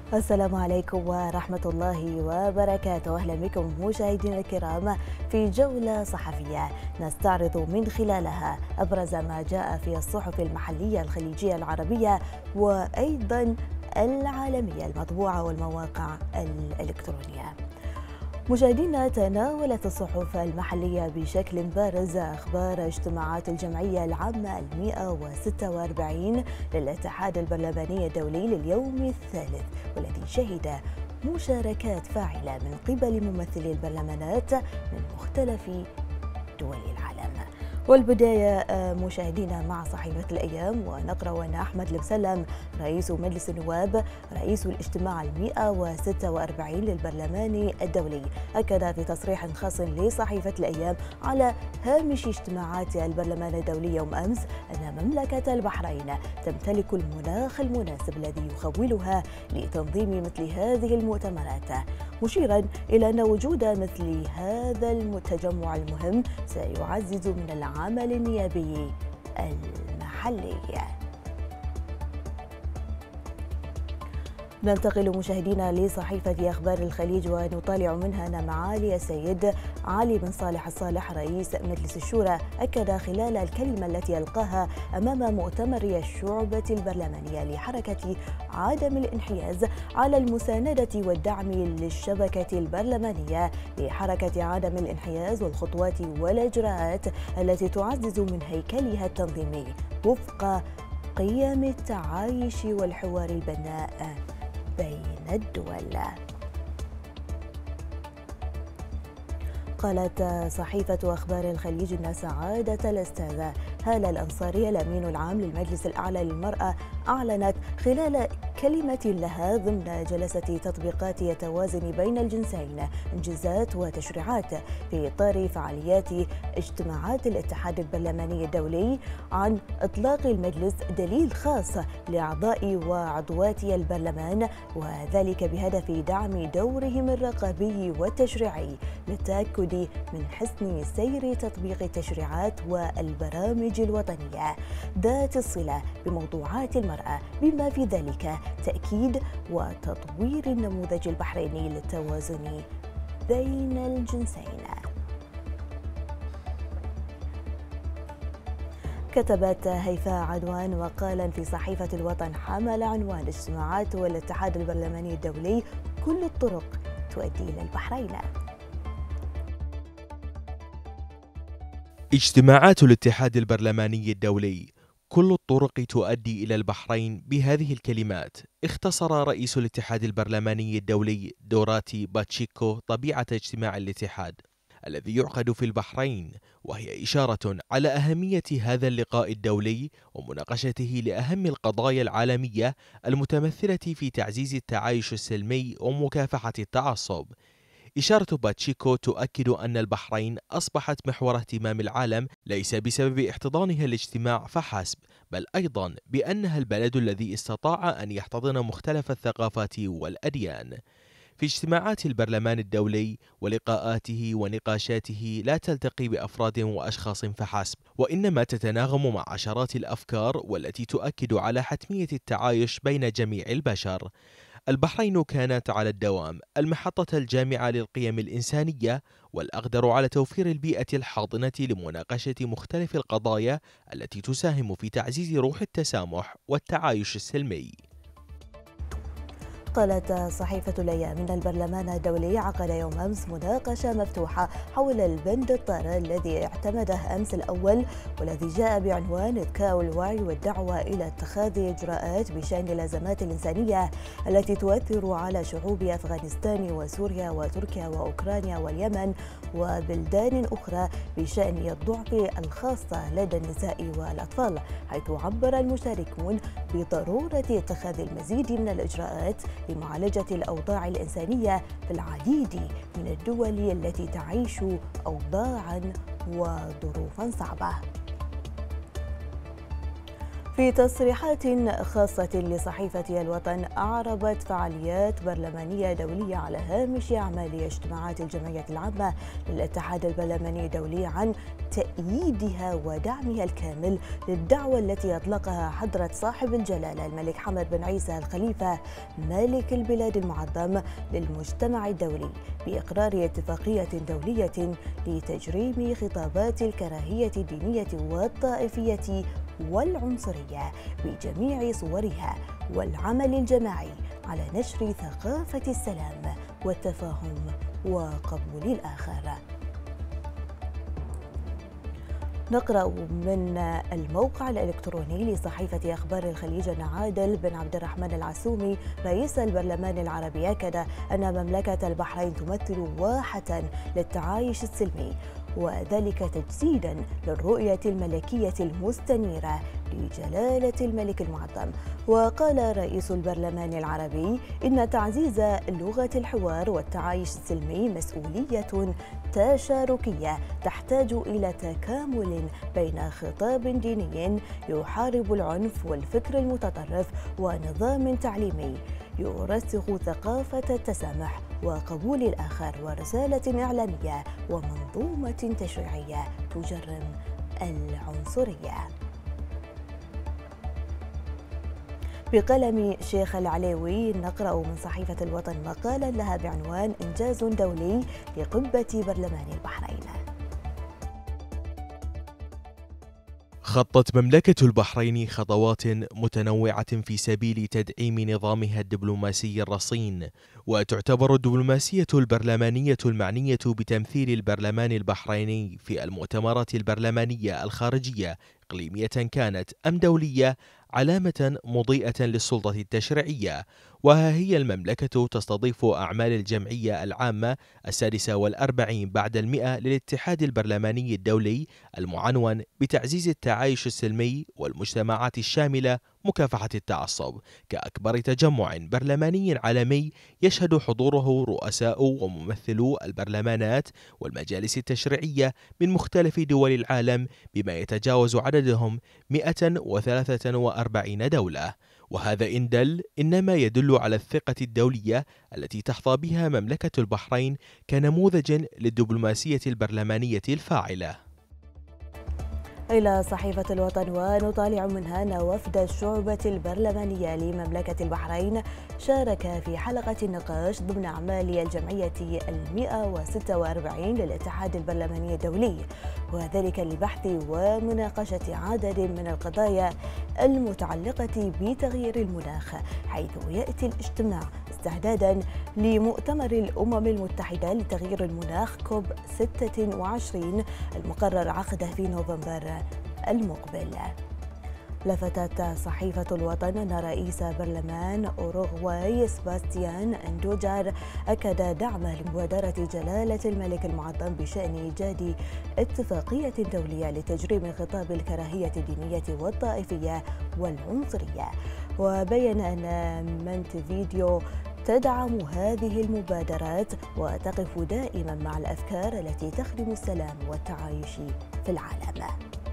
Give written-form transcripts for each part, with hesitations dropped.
السلام عليكم ورحمة الله وبركاته. أهلا بكم مشاهدينا الكرام في جولة صحفية نستعرض من خلالها أبرز ما جاء في الصحف المحلية الخليجية العربية وأيضا العالمية المطبوعة والمواقع الإلكترونية. مشاهدينا، تناولت الصحف المحلية بشكل بارز أخبار اجتماعات الجمعية العامة 146 للاتحاد البرلماني الدولي لليوم الثالث، والذي شهد مشاركات فاعلة من قبل ممثلي البرلمانات من مختلف دول العالم. والبداية مشاهدينا مع صحيفة الأيام، ونقرأ أن أحمد المسلم رئيس مجلس النواب رئيس الاجتماع 146 للبرلمان الدولي أكد في تصريح خاص لصحيفة الأيام على هامش اجتماعات البرلمان الدولي يوم أمس أن مملكة البحرين تمتلك المناخ المناسب الذي يخولها لتنظيم مثل هذه المؤتمرات، مشيرا إلى أن وجود مثل هذا التجمع المهم سيعزز من العمل النيابي المحلي. ننتقل مشاهدينا لصحيفة أخبار الخليج، ونطالع منها أن معالي السيد علي بن صالح الصالح رئيس مجلس الشورى أكد خلال الكلمة التي ألقاها أمام مؤتمر الشعبة البرلمانية لحركة عدم الانحياز على المساندة والدعم للشبكة البرلمانية لحركة عدم الانحياز والخطوات والإجراءات التي تعزز من هيكلها التنظيمي وفق قيم التعايش والحوار البناء بين الدول. قالت صحيفة أخبار الخليج أن سعادة الأستاذة هالة الأنصاري الأمين العام للمجلس الأعلى للمرأة أعلنت خلال كلمة لها ضمن جلسة تطبيقات التوازن بين الجنسين إنجازات وتشريعات في إطار فعاليات اجتماعات الاتحاد البرلماني الدولي عن إطلاق المجلس دليل خاص لأعضاء وعضوات البرلمان، وذلك بهدف دعم دورهم الرقابي والتشريعي للتأكد من حسن سير تطبيق التشريعات والبرامج الوطنية ذات الصلة بموضوعات المرأة، بما في ذلك تأكيد وتطوير النموذج البحريني للتوازن بين الجنسين. كتبت هيفاء عدوان وقالا في صحيفة الوطن حمل عنوان اجتماعات والاتحاد البرلماني الدولي كل الطرق تؤدي إلى البحرين. اجتماعات الاتحاد البرلماني الدولي كل الطرق تؤدي إلى البحرين. بهذه الكلمات اختصر رئيس الاتحاد البرلماني الدولي دوراتي باتشيكو طبيعة اجتماع الاتحاد الذي يعقد في البحرين، وهي إشارة على أهمية هذا اللقاء الدولي ومناقشته لأهم القضايا العالمية المتمثلة في تعزيز التعايش السلمي ومكافحة التعصب. إشارة باتشيكو تؤكد أن البحرين أصبحت محور اهتمام العالم ليس بسبب احتضانها الاجتماع فحسب، بل أيضا بأنها البلد الذي استطاع أن يحتضن مختلف الثقافات والأديان. في اجتماعات البرلمان الدولي ولقاءاته ونقاشاته لا تلتقي بأفراد وأشخاص فحسب، وإنما تتناغم مع عشرات الأفكار والتي تؤكد على حتمية التعايش بين جميع البشر. البحرين كانت على الدوام المحطة الجامعة للقيم الإنسانية والأقدر على توفير البيئة الحاضنة لمناقشة مختلف القضايا التي تساهم في تعزيز روح التسامح والتعايش السلمي. قالت صحيفة الأيام إن البرلمان الدولي عقد يوم أمس مناقشة مفتوحة حول البند الطارئ الذي اعتمده أمس الأول، والذي جاء بعنوان إذكاء الوعي والدعوة إلى اتخاذ إجراءات بشأن الأزمات الإنسانية التي تؤثر على شعوب أفغانستان وسوريا وتركيا وأوكرانيا واليمن وبلدان أخرى بشأن الضعف الخاصة لدى النساء والأطفال، حيث عبر المشاركون بضرورة اتخاذ المزيد من الإجراءات لمعالجة الأوضاع الإنسانية في العديد من الدول التي تعيش أوضاعا وظروفا صعبة. في تصريحات خاصة لصحيفة الوطن، أعربت فعاليات برلمانية دولية على هامش أعمال اجتماعات الجمعية العامة للاتحاد البرلماني الدولي عن تأييدها ودعمها الكامل للدعوة التي أطلقها حضرة صاحب الجلالة الملك حمد بن عيسى الخليفة مالك البلاد المعظم للمجتمع الدولي بإقرار اتفاقية دولية لتجريم خطابات الكراهية الدينية والطائفية والعنصرية بجميع صورها، والعمل الجماعي على نشر ثقافة السلام والتفاهم وقبول الآخر. نقرأ من الموقع الإلكتروني لصحيفة أخبار الخليج أن عادل بن عبد الرحمن العسومي رئيس البرلمان العربي أكد أن مملكة البحرين تمثل واحة للتعايش السلمي، وذلك تجسيدا للرؤية الملكية المستنيرة لجلالة الملك المعظم. وقال رئيس البرلمان العربي إن تعزيز لغة الحوار والتعايش السلمي مسؤولية تشاركية تحتاج إلى تكامل بين خطاب ديني يحارب العنف والفكر المتطرف ونظام تعليمي يرسخ ثقافة التسامح وقبول الآخر ورسالة إعلامية ومنظومة تشريعية تجرم العنصرية. بقلم شيخ العليوي نقرأ من صحيفة الوطن مقالا لها بعنوان إنجاز دولي لقبة برلمان البحرين. خطت مملكة البحرين خطوات متنوعة في سبيل تدعيم نظامها الدبلوماسي الرصين، وتعتبر الدبلوماسية البرلمانية المعنية بتمثيل البرلمان البحريني في المؤتمرات البرلمانية الخارجية إقليمية كانت أم دولية علامة مضيئة للسلطة التشريعية. وها هي المملكة تستضيف أعمال الجمعية العامة 46 بعد 100 للاتحاد البرلماني الدولي المعنون بتعزيز التعايش السلمي والمجتمعات الشاملة مكافحة التعصب، كأكبر تجمع برلماني عالمي يشهد حضوره رؤساء وممثلو البرلمانات والمجالس التشريعية من مختلف دول العالم بما يتجاوز عددهم 143 دولة. وهذا إن دل إنما يدل على الثقة الدولية التي تحظى بها مملكة البحرين كنموذج للدبلوماسية البرلمانية الفاعلة. إلى صحيفة الوطن ونطالع منها أن وفد الشعبة البرلمانية لمملكة البحرين شارك في حلقة النقاش ضمن أعمال الجمعية 146 للاتحاد البرلماني الدولي، وذلك لبحث ومناقشة عدد من القضايا المتعلقة بتغيير المناخ، حيث يأتي الاجتماع استعدادا لمؤتمر الأمم المتحدة لتغيير المناخ كوب 26 المقرر عقده في نوفمبر المقبل. لفتت صحيفة الوطن أن رئيس برلمان أوروغواي سباستيان أندوجار أكد دعمه لمبادرة جلالة الملك المعظم بشأن إيجاد اتفاقية دولية لتجريم خطاب الكراهية الدينية والطائفية والعنصرية، وبين أن مونتفيديو تدعم هذه المبادرات وتقف دائما مع الأفكار التي تخدم السلام والتعايش في العالم.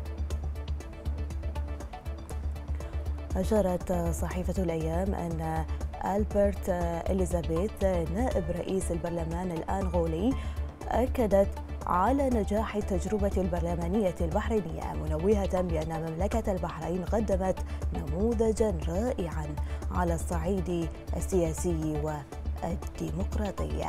أشارت صحيفة الأيام أن ألبرت إليزابيث نائب رئيس البرلمان الأنغولي أكدت على نجاح التجربة البرلمانية البحرينية، منوهة بأن مملكة البحرين قدمت نموذجا رائعا على الصعيد السياسي والديمقراطي.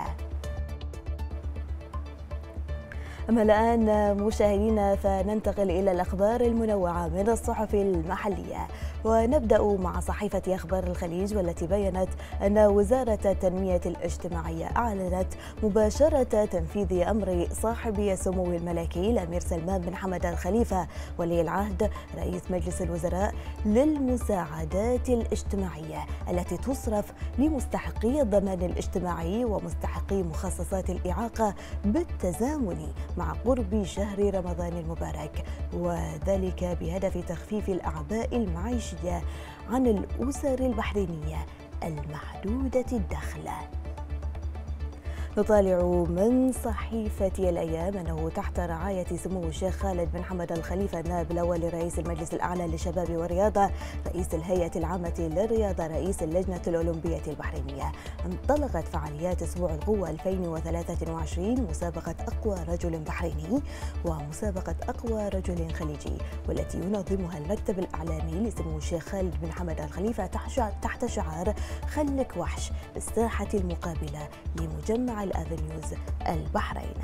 أما الآن مشاهدينا فننتقل إلى الأخبار المنوعة من الصحف المحلية، ونبدأ مع صحيفة أخبار الخليج والتي بيّنت أن وزارة التنمية الاجتماعية أعلنت مباشرة تنفيذ أمر صاحب السمو الملكي الأمير سلمان بن حمد الخليفة ولي العهد رئيس مجلس الوزراء للمساعدات الاجتماعية التي تصرف لمستحقي الضمان الاجتماعي ومستحقي مخصصات الإعاقة بالتزامن مع قرب شهر رمضان المبارك، وذلك بهدف تخفيف الأعباء المعيشية عن الأسر البحرينية المحدودة الدخل. نطالع من صحيفة الأيام أنه تحت رعاية سمو الشيخ خالد بن حمد الخليفة النائب الأول لرئيس المجلس الأعلى للشباب والرياضة، رئيس الهيئة العامة للرياضة، رئيس اللجنة الأولمبية البحرينية، انطلقت فعاليات أسبوع القوة 2023 مسابقة أقوى رجل بحريني ومسابقة أقوى رجل خليجي، والتي ينظمها المكتب الإعلامي لسمو الشيخ خالد بن حمد الخليفة تحت شعار خلك وحش بالساحة المقابلة لمجمع الأفنيوز البحرين.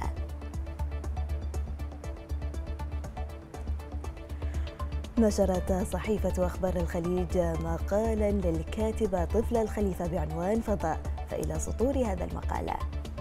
نشرت صحيفة أخبار الخليج مقالا للكاتبة طفلة الخليفة بعنوان فضاء، فإلى سطور هذا المقال.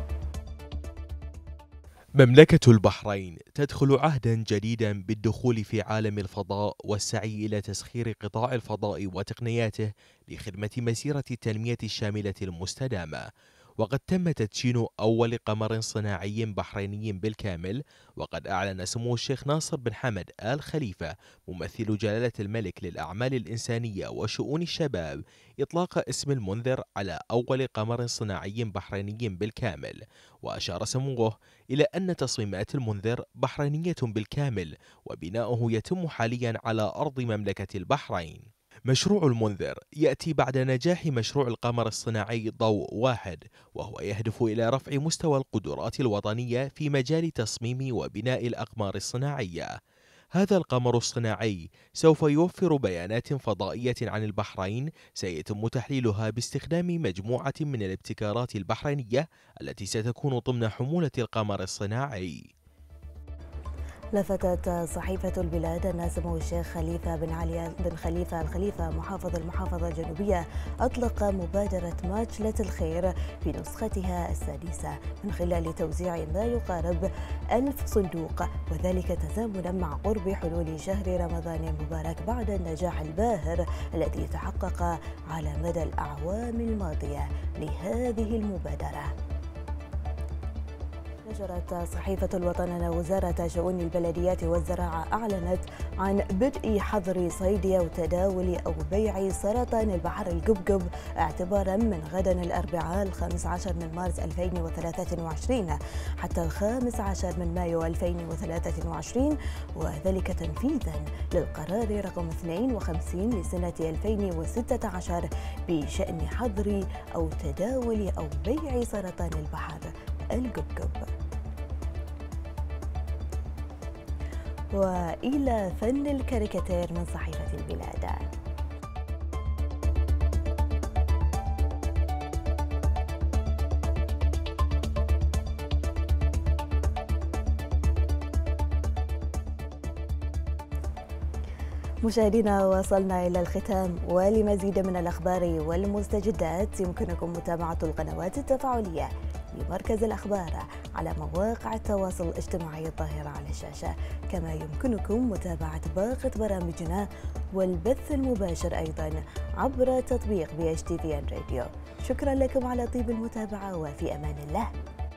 مملكة البحرين تدخل عهدا جديدا بالدخول في عالم الفضاء والسعي إلى تسخير قطاع الفضاء وتقنياته لخدمة مسيرة التنمية الشاملة المستدامة. وقد تم تدشين أول قمر صناعي بحريني بالكامل، وقد أعلن سمو الشيخ ناصر بن حمد آل خليفة ممثل جلالة الملك للأعمال الإنسانية وشؤون الشباب إطلاق اسم المنذر على أول قمر صناعي بحريني بالكامل. وأشار سموه إلى أن تصميمات المنذر بحرينية بالكامل، وبناؤه يتم حاليا على أرض مملكة البحرين. مشروع المنذر يأتي بعد نجاح مشروع القمر الصناعي ضوء واحد، وهو يهدف إلى رفع مستوى القدرات الوطنية في مجال تصميم وبناء الأقمار الصناعية. هذا القمر الصناعي سوف يوفر بيانات فضائية عن البحرين سيتم تحليلها باستخدام مجموعة من الابتكارات البحرينية التي ستكون ضمن حمولة القمر الصناعي. لفتت صحيفة البلاد أن سمو الشيخ خليفة بن علي بن خليفة الخليفة محافظ المحافظة الجنوبية أطلق مبادرة ماتشلة الخير في نسختها السادسة من خلال توزيع ما يقارب 1000 صندوق، وذلك تزامنا مع قرب حلول شهر رمضان المبارك بعد النجاح الباهر الذي تحقق على مدى الأعوام الماضية لهذه المبادرة. نشرت صحيفة الوطن أن وزارة شؤون البلديات والزراعة أعلنت عن بدء حظر صيد أو تداول أو بيع سرطان البحر القبقب اعتبارا من غدا الأربعاء 15 من مارس 2023 حتى 15 من مايو 2023، وذلك تنفيذا للقرار رقم 52 لسنة 2016 بشأن حظر أو تداول أو بيع سرطان البحر القبقب. وإلى فن الكاريكاتير من صحيفة البلاد. مشاهدينا، وصلنا إلى الختام، ولمزيد من الأخبار والمستجدات يمكنكم متابعة القنوات التفاعلية لمركز الأخبار على مواقع التواصل الاجتماعي الظاهرة على الشاشة، كما يمكنكم متابعة باقة برامجنا والبث المباشر أيضا عبر تطبيق BHTVN راديو. شكرا لكم على طيب المتابعة، وفي أمان الله.